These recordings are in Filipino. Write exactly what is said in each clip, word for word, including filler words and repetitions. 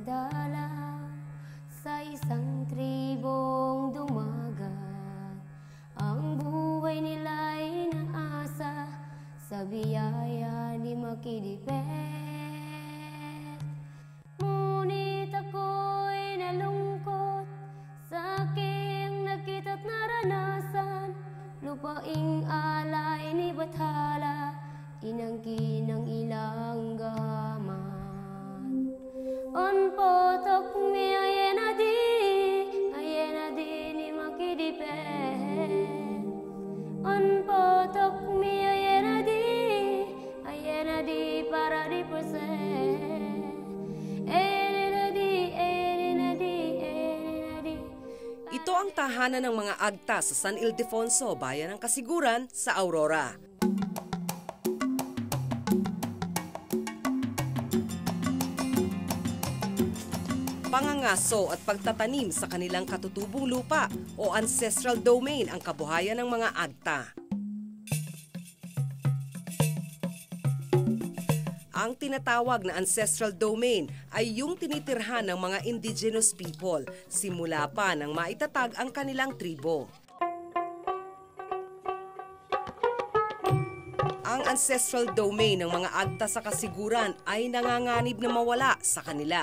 nagdala sa isang tribong dumagat. Ang buhay nila'y naasa sa biyaya ni Makidipet. Ngunit ako'y nalungkot sa aking nakita't naranasan. Lupaing alay ni Bathala, inangkin ng ilang gahaman. On potok mi ayena di, ayena di ni Makidipet. On potok mi ayena di, ayena di para di persen. Ayena di, ayena di, ayena di. Ito ang tahanan ng mga Agta sa San Ildefonso, bayan ng Kasiguran sa Aurora. Pangangaso at pagtatanim sa kanilang katutubong lupa o ancestral domain ang kabuhayan ng mga Agta. Ang tinatawag na ancestral domain ay yung tinitirhan ng mga indigenous people simula pa nang maitatag ang kanilang tribo. Ang ancestral domain ng mga Agta sa Kasiguran ay nanganganib na mawala sa kanila.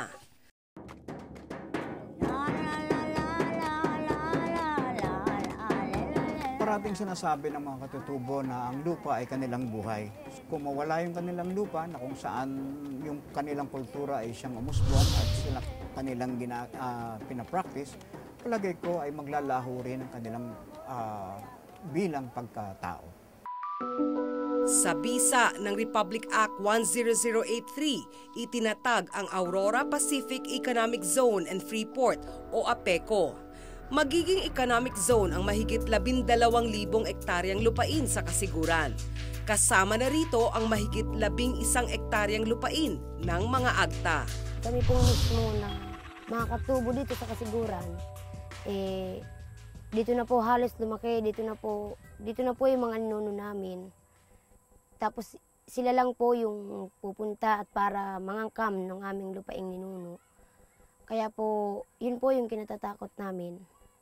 Parating sinasabi ng mga katutubo na ang lupa ay kanilang buhay. Kung mawala yung kanilang lupa, na kung saan yung kanilang kultura ay siyang umusbong at sila kanilang gina, uh, pinapractice, palagay ko ay maglalaho rin ang kanilang uh, bilang pagkatao. Sa bisa ng Republic Act one zero zero eight three, itinatag ang Aurora Pacific Economic Zone and Freeport o APECO. Magiging economic zone ang mahigit labindalawang libong ektaryang lupain sa Kasiguran. Kasama na rito ang mahigit labing isang ektaryang lupain ng mga Agta. Kami po mismo na mga katubo dito sa Kasiguran, eh, dito na po halos lumaki, dito na po, dito na po yung mga ninuno namin. Tapos sila lang po yung pupunta at para mangangkam ng aming lupaing ninuno. Kaya po, yun po yung kinatatakot namin.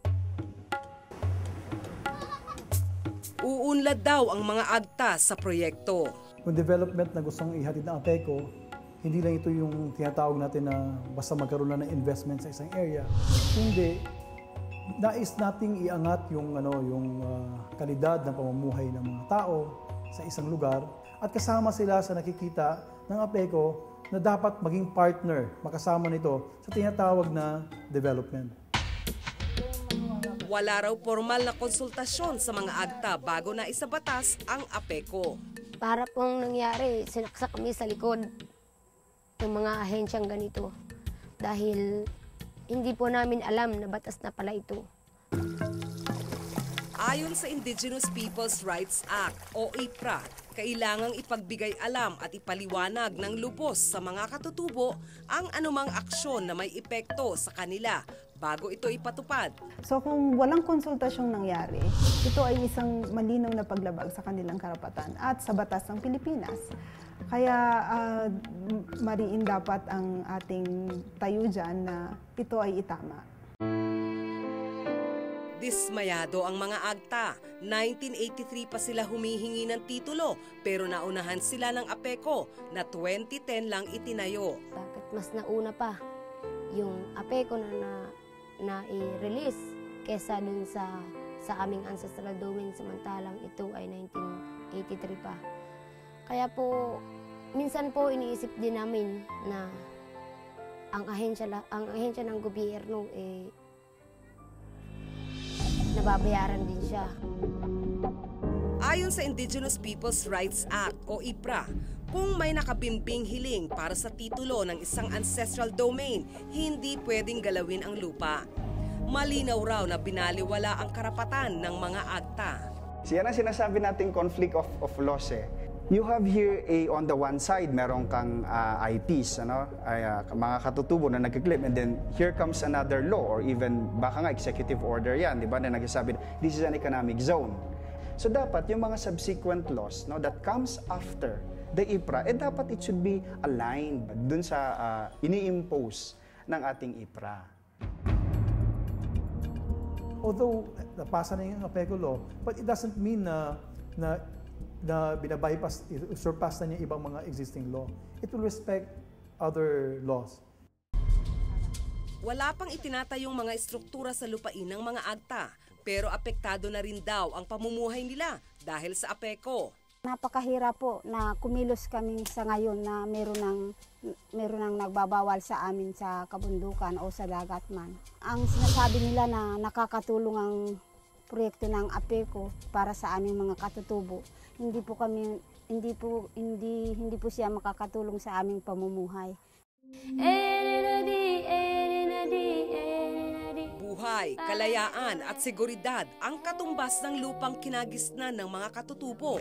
Uunlad daw ang mga Agta sa proyekto. Yung development na gustong ihatid ng APECO, hindi lang ito yung tinatawag natin na basta magkaroon na ng investment sa isang area. Hindi. Nais nating iangat yung, ano, yung uh, kalidad ng pamumuhay ng mga tao sa isang lugar at kasama sila sa nakikita ng APECO na dapat maging partner, makasama nito sa tinatawag na development. Wala raw formal na konsultasyon sa mga Agta bago na isabatas ang APECO. Para pong nangyari, sinaksak kami sa likod ng mga ahensyang ganito dahil hindi po namin alam na batas na pala ito. Ayon sa Indigenous Peoples' Rights Act o I P R A, kailangang ipagbigay alam at ipaliwanag ng lubos sa mga katutubo ang anumang aksyon na may epekto sa kanila bago ito ipatupad. So kung walang konsultasyong nangyari, ito ay isang malinaw na paglabag sa kanilang karapatan at sa batas ng Pilipinas. Kaya uh, mariin dapat ang ating tayo dyan na ito ay itama. Dismayado ang mga Agta. nineteen eighty-three pa sila humihingi ng titulo pero naunahan sila ng APECO na twenty ten lang itinayo. Bakit mas nauna pa yung APECO na, na, na i-release kesa dun sa, sa aming ancestral domain samantalang ito ay nineteen eighty-three pa. Kaya po, minsan po iniisip din namin na ang ahensya, ang ahensya ng gobyerno eh, nababayaran din siya. Ayon sa Indigenous Peoples' Rights Act o I P R A, kung may nakabimbing hiling para sa titulo ng isang ancestral domain, hindi pwedeng galawin ang lupa. Malinaw raw na binaliwala ang karapatan ng mga Agta. Siya na sinasabi nating conflict of, of laws eh. You have here a, on the one side, meron kang uh, I Ps, ano? Ay, uh, mga katutubo na nagkiklip, and then here comes another law or even baka nga executive order yan, di ba, na nagsasabi, this is an economic zone. So dapat yung mga subsequent laws no, that comes after the I P R A, eh dapat it should be aligned dun sa uh, ini-impose ng ating I P R A. Although napasa na yung APECO law, but it doesn't mean na na na binabypass, surpass na niya ibang mga existing law. It will respect other laws. Wala pang itinatayong mga estruktura sa lupain ng mga agta, pero apektado na rin daw ang pamumuhay nila dahil sa APECO. Napakahirap po na kumilos kami sa ngayon na meron ng, meron ng nagbabawal sa amin sa kabundukan o sa dagat man. Ang sinasabi nila na nakakatulong ang proyekto ng APECO para sa aming mga katutubo, hindi po kami hindi po hindi hindi po siya makakatulong sa aming pamumuhay. Buhay, kalayaan at seguridad ang katumbas ng lupang kinagisnan ng mga katutubo.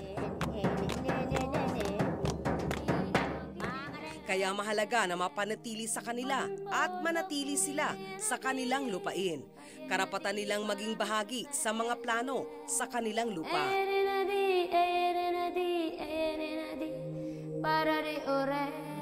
Kaya mahalaga na mapanatili sa kanila at manatili sila sa kanilang lupain. Karapatan nilang maging bahagi sa mga plano sa kanilang lupa. Para de ore